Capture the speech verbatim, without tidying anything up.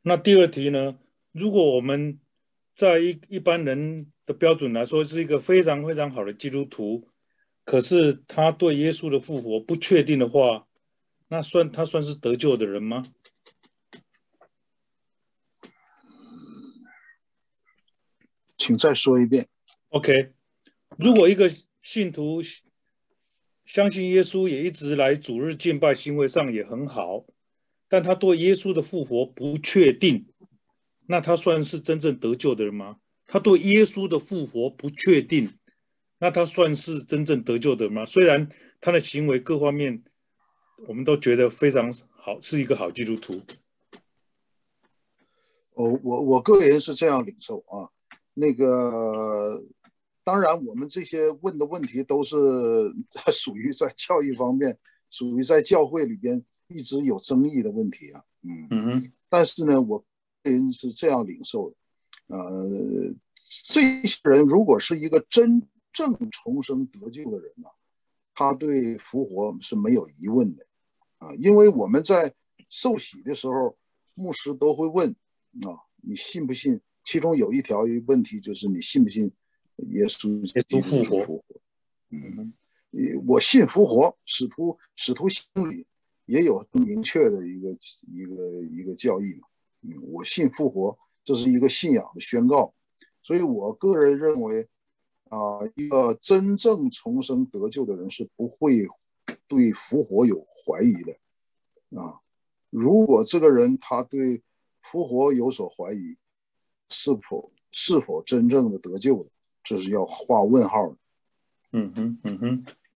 那第二题呢？如果我们在一一般人的标准来说，是一个非常非常好的基督徒，可是他对耶稣的复活不确定的话，那算他算是得救的人吗请再说一遍。 ？OK，如果一个信徒相信耶稣，也一直来主日敬拜，行为上也很好，但他对耶稣的复活不确定，那他算是真正得救的人吗？他对耶稣的复活不确定，那他算是真正得救的人吗？虽然他的行为各方面我们都觉得非常好，是一个好基督徒。 哦，我我个人是这样领受啊。那个，当然，我们这些问的问题都是属于在教育方面，属于在教会里边一直有争议的问题啊。嗯， 嗯哼， 但是呢，我个人是这样领受的。呃，这些人如果是一个真正重生得救的人呢、啊，他对复活是没有疑问的啊，因为我们在受洗的时候，牧师都会问啊，你信不信？其中有一条问题就是你信不信耶稣耶稣基督复活。 是复活？嗯， 嗯哼， 我信复活，使徒使徒心里也有明确的一个一个一个教义嘛。嗯，我信复活，这是一个信仰的宣告。所以我个人认为啊、呃，一个真正重生得救的人是不会对复活有怀疑的啊。如果这个人他对复活有所怀疑，是否是否真正的得救的，这是要画问号的。 嗯哼，嗯哼。